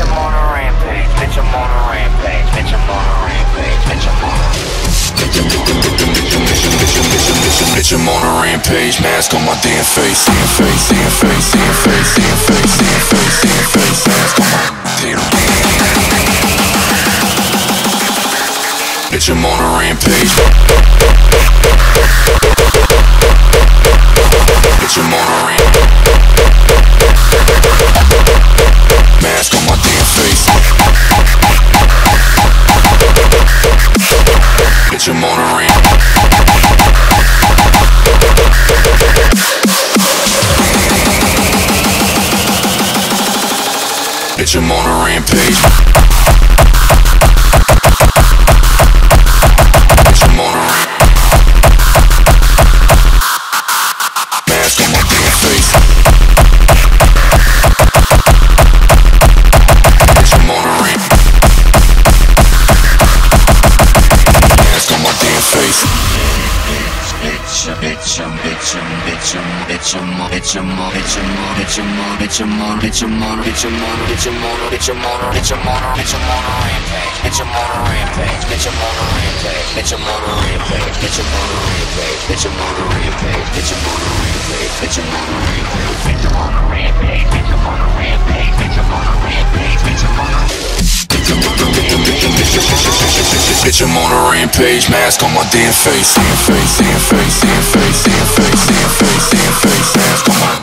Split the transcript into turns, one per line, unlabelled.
I'm on a rampage, bitch, I'm on a rampage, bitch, I'm on a rampage, bitch, I'm on a
bitch, I'm on a rampage, mask on my damn face, seeing face, seeing face, seeing face, seeing face, seeing face, seeing face, mask on my damn bitch, I'm on a rampage. Bitch, I'm on a rampage. Mask on my damn face. Bitch, I'm on a rampage. Bitch, I'm on a rampage. Bitch, I'm on a rampage. Mask on my damn face. Bitch, I'm on a rampage. Mask on my damn face. Bitch, I'm on a rampage, mask on my damn face, seeing face, seeing face, seeing face, seeing face, seeing face, seeing face, mask on my